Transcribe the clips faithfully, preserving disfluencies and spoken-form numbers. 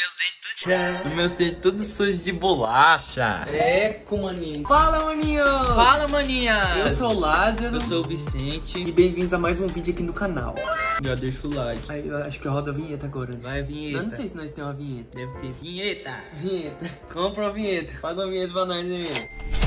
meus dentes tudo... Meus dentes tudo sujos de bolacha. Eco, maninho. Fala, maninho. Fala, maninha. Eu sou o Lázaro. Eu sou o Vicente. E bem-vindos a mais um vídeo aqui no canal. Já deixa o like. Aí, eu acho que roda a vinheta agora. Vai, vinheta. Eu não sei se nós temos uma vinheta. Deve ter vinheta. Vinheta. Compra uma vinheta. Paga uma vinheta pra nós, né?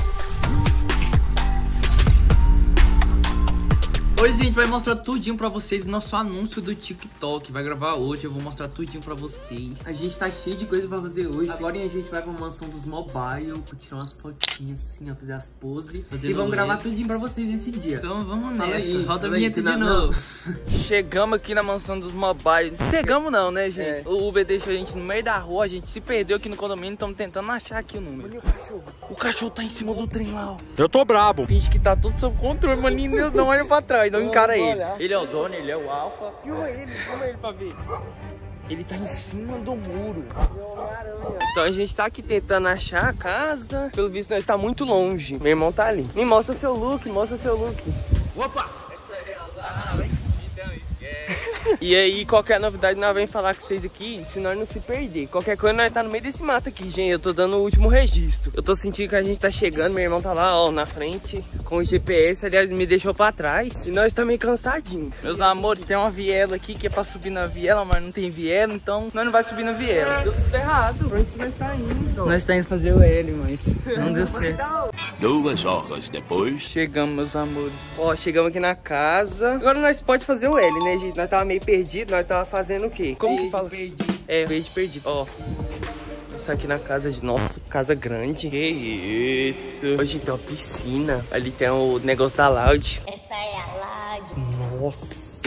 Hoje a gente vai mostrar tudinho pra vocês o nosso anúncio do TikTok. Vai gravar hoje, eu vou mostrar tudinho pra vocês. A gente tá cheio de coisa pra fazer hoje. Agora a gente vai pra mansão dos mobile pra tirar umas fotinhas assim, ó, fazer as poses. Fazendo e vamos gravar ele. tudinho pra vocês esse dia. Então vamos Fala nessa. aí, roda a aí, vinheta de novo. Chegamos aqui na mansão dos mobile. Chegamos não, né, gente? É. O Uber deixou a gente no meio da rua, a gente se perdeu aqui no condomínio, estamos tentando achar aqui o número. Olha o cachorro. O cachorro tá em cima do trem lá, ó. Eu tô brabo. Finge que tá tudo sob controle, maninho. Deus, não olha pra trás, não encara ele. Ele é o Zone, ele é o Alpha. Filma ele, filma ele pra ver. Ele tá em cima do muro. Então a gente tá aqui tentando achar a casa. Pelo visto nós tá muito longe. Meu irmão tá ali. Me mostra seu look, mostra seu look. Opa! Essa é a... Então esquece. E aí, qualquer novidade nós vamos falar com vocês aqui, se nós não se perder. Qualquer coisa nós tá no meio desse mato aqui, gente. Eu tô dando o último registro. Eu tô sentindo que a gente tá chegando, meu irmão tá lá, ó, na frente, com o G P S, aliás, me deixou pra trás. E nós tá meio cansadinhos. Meus amores, tem uma viela aqui que é pra subir na viela, mas não tem viela, então nós não vai subir na viela. Deu tudo errado. Pra onde que nós tá indo, só? Nós tá indo fazer o L, mas não deu certo. Duas horas depois. Chegamos, meus amores. Ó, chegamos aqui na casa. Agora nós pode fazer o L, né, gente? Nós tava meio perdido, nós tava fazendo o quê? Como que fala? Perdido. É, verde perdido. Ó. Tá aqui na casa de... Nossa, casa grande. Que isso. Hoje tem uma piscina. Ali tem o negócio da Loud. Essa é a Loud. Nossa.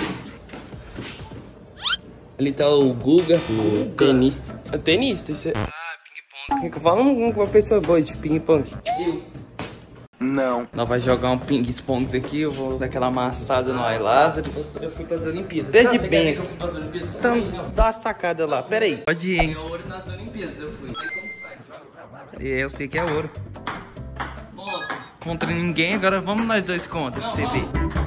Ali tá o Guga. O tenista. O tenista? Isso é... Ah, ping-pong. Fala uma pessoa boa de ping-pong. Eu. Não. Nós vamos jogar um ping-pong aqui. Eu vou dar aquela amassada no Ai Lázaro. Eu fui pras Olimpíadas. Desde não, bem. Eu fui pras Olimpíadas. Então, Foi, não. dá uma sacada lá. Pera aí. Pode ir, hein? Ganhou ouro nas Olimpíadas, eu fui. Aí como faz? Joga pra baixo. Eu sei que é ouro. Volta. Contra ninguém, agora vamos nós dois contra, pra você ver.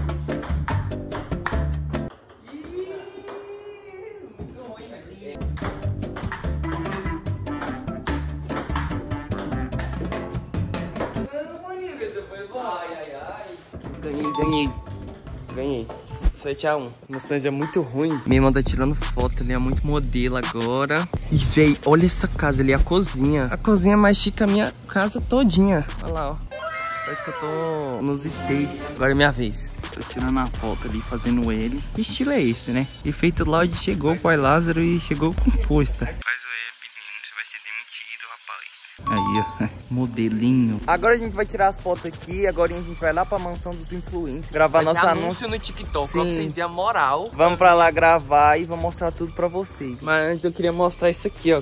Ganhei, ganhei. Ganhei. sete a um. Emoções é muito ruim. Minha irmã tá tirando foto, ele é muito modelo agora. E véi, olha essa casa ali, a cozinha. A cozinha é mais chique que a minha casa todinha. Olha lá, ó. Parece que eu tô nos States. Agora é minha vez. Tô tirando a foto ali, fazendo ele. Que estilo é esse, né? Efeito Loud chegou com o Lázaro e chegou com força. Faz o ele, menino. Você vai ser demitido, rapaz. Aí, ó. Modelinho. Agora a gente vai tirar as fotos aqui. Agora a gente vai lá pra mansão dos influencers. Gravar vai nosso anúncio no TikTok. Sim. Pra vocês verem a moral. Vamos pra lá gravar e vou mostrar tudo pra vocês. Mas antes eu queria mostrar isso aqui, ó.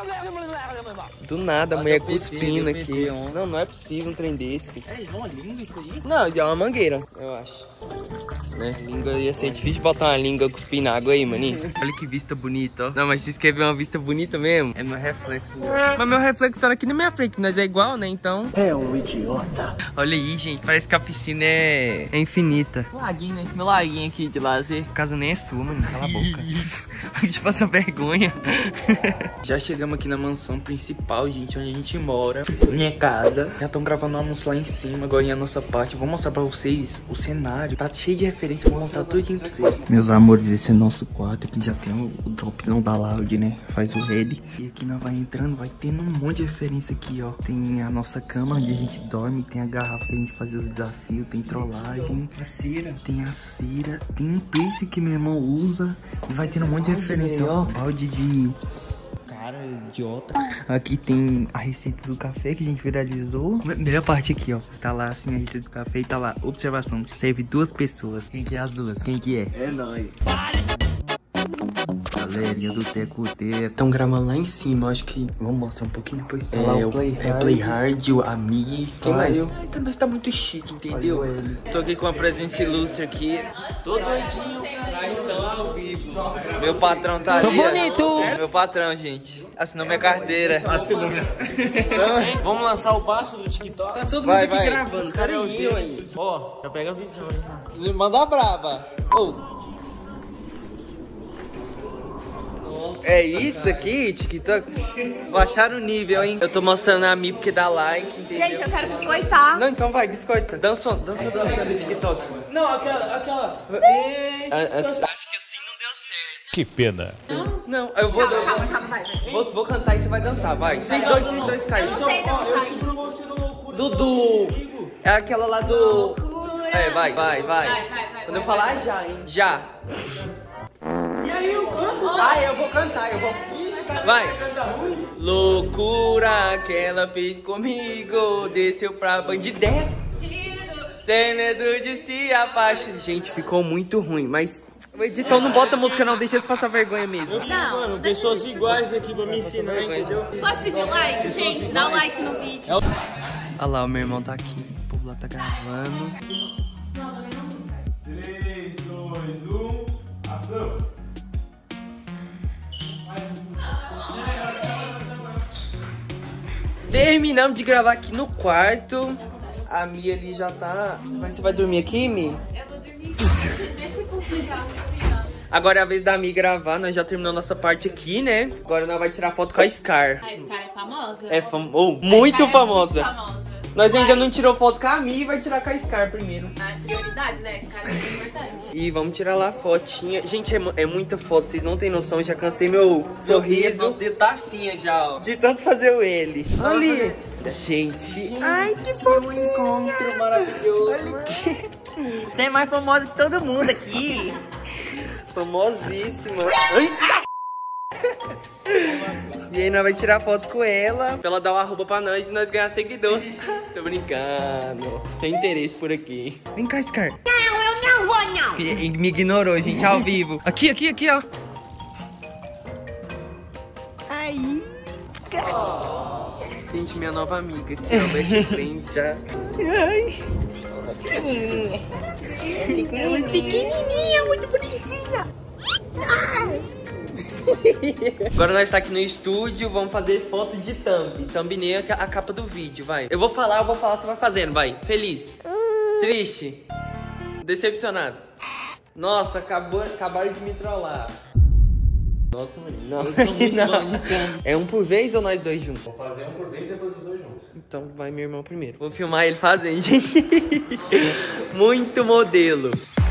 Do nada, a mulher cuspindo aqui. Não, não é possível um trem desse. É, é uma língua isso aí? Não, é uma mangueira, eu acho. Né? Língua ia ser difícil botar uma língua cuspindo água aí, maninho. Olha que vista bonita, ó. Não, mas vocês querem ver uma vista bonita mesmo? É meu reflexo. Né? Mas meu reflexo tá aqui na minha frente, nós é igual, né? Então... É um idiota. Olha aí, gente. Parece que a piscina é, é infinita. Laguinho, né? Meu laguinho aqui de lazer. A casa nem é sua, mano. Cala a boca. A gente passa vergonha. Já chegamos aqui na mansão principal, gente, onde a gente mora. Minha casa. Já estão gravando um anúncio lá em cima, agora em a nossa parte. Vou mostrar pra vocês o cenário. Tá cheio de referência, vou mostrar tudo pra vocês. Meus amores, esse é nosso quarto. Aqui já tem o, o dropzão da Loud, né? Faz o head. E aqui nós vai entrando, vai tendo um monte de referência aqui, ó. Tem a nossa cama onde a gente dorme, tem a garrafa que a gente fazia os desafios, tem trollagem. A cera. Tem a cera. Tem um piercing que meu irmão usa. E vai tendo um monte de referência, ó. Balde de... Cara, idiota. Aqui tem a receita do café que a gente viralizou. Melhor parte aqui, ó. Tá lá assim a receita do café e tá lá. Observação, serve duas pessoas. Quem que é as duas? Quem que é? É nóis. Galerinha do Teco Teco. Estão gravando lá em cima, acho que... Vamos mostrar um pouquinho depois. É, é o Play Hard, é Play Hard, o Ami. Quem mais? Então nós tá muito chique, entendeu? Tô aqui com a presença ilustre aqui. Tô doidinho. Ao vivo. Meu patrão tá ali. Sou bonito. É, meu patrão, gente. Assinou minha carteira. Assinou minha. Vamos lançar o passo do TikTok. Tá todo mundo aqui gravando. Os caras aí. Ó, já pega a visão aí. Manda braba. Oh. Nossa. É isso aqui, TikTok? Baixaram o nível, hein? Eu tô mostrando a Mi porque dá like, entendeu? Gente, eu quero biscoitar. Não, então vai, biscoita. Dança, dança, dança do TikTok. Não, aquela, aquela. A, a, acho que assim não deu certo. Que pena. Não? Não, eu vou... Calma, eu calma, calma, vai. vai. Vou, vou cantar e você vai dançar, vai. Vocês dois, vocês dois caem. Eu não sei dançar isso. Dudu. É aquela lá do... Loucura. É, vai, vai, vai. Vai, vai, vai. Quando eu vai, falar, vai. já, hein? Já. E aí, eu canto? Ah, eu vou cantar, eu vou... Vai. Canta ruim? Loucura que ela fez comigo. Desceu pra bandidez. Tiro. Tem medo de se apaixonar. Gente, ficou muito ruim, mas... O editor não bota música não, deixa eles passar vergonha mesmo. Não. Mano, pessoas iguais aqui pra me ensinar, entendeu? Posso pedir um like? Gente, dá um like no vídeo. Olha lá, o meu irmão tá aqui. O povo lá tá gravando. três, dois, um, ação! Terminamos de gravar aqui no quarto. A Mi ali já tá... Mas você vai dormir aqui, Mi? Eu vou dormir nesse pouquinho já, assim, ó. Agora é a vez da Mi gravar. Nós já terminamos nossa parte aqui, né? Agora nós vamos tirar foto com a Scar. A Scar é famosa? É fam... oh, muito Scar é famosa. muito famosa. Nós ainda Vai. não tirou foto com a Mi e vai tirar com a Scar primeiro. Ah, prioridade, né? Scar é muito importante. E vamos tirar lá a fotinha. Gente, é, mu- é muita foto, vocês não tem noção. Já cansei meu sorriso. Nosso dedo tá assim já, ó. De tanto fazer o ele. Olha Olha. ali. Gente. Ai, que fofinho. Um encontro maravilhoso. Olha que... Você é mais famosa que todo mundo aqui. Famosíssima. Eita! E aí nós vamos tirar foto com ela pra ela dar uma arroba pra nós e nós ganhar seguidor. Tô brincando. Sem interesse por aqui. Vem cá, Scar. Não, eu não vou, não. Que- Me ignorou, gente, ao vivo. Aqui, aqui, aqui, ó. Aí. Gente, minha nova amiga aqui, ó. Best friend já. Ai. É muito pequenininha, muito bonitinha. Agora nós tá aqui no estúdio, vamos fazer foto de thumb. Thumbnail é a capa do vídeo, vai. Eu vou falar, eu vou falar, você vai fazendo, vai. Feliz. Triste. Decepcionado. Nossa, acabou, acabaram de me trollar. Nossa, não. não. É um por vez ou nós dois juntos? Vou fazer um por vez e depois os dois juntos. Então vai meu irmão primeiro. Vou filmar ele fazendo, gente. Muito modelo.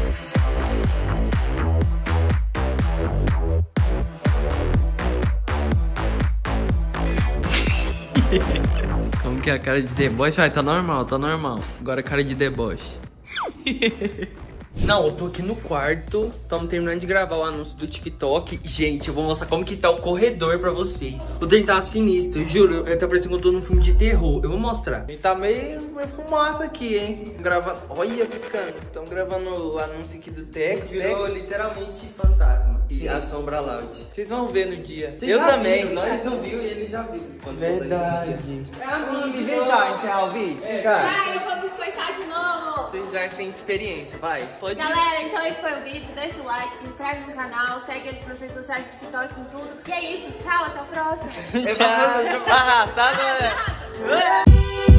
Como que é a cara de deboche? Vai, tá normal, tá normal. Agora a cara de deboche. Não, eu tô aqui no quarto. Estamos terminando de gravar o anúncio do TikTok. Gente, eu vou mostrar como que tá o corredor pra vocês. O trem tá sinistro, juro. Ele tá parecendo que eu tô num filme de terror. Eu vou mostrar. Ele tá meio, meio fumaça aqui, hein? Gravando. Olha, piscando. Estão gravando o anúncio aqui do Tex. Virou literalmente fantasma. E a Sombra Loud. Vocês vão ver no dia. Vocês eu já também. viram, nós não viu e ele já viu. Quando Verdade. É amigo, vem cá encerrar o vídeo. Vem cá. Ai, eu vou biscoitar de novo. Vocês já têm experiência, vai. Pode ir. Galera, então esse foi o vídeo. Deixa o like, se inscreve no canal, segue eles nas redes sociais, TikTok, em tudo. E é isso, tchau, até o próximo. Tchau. Arrastado, galera.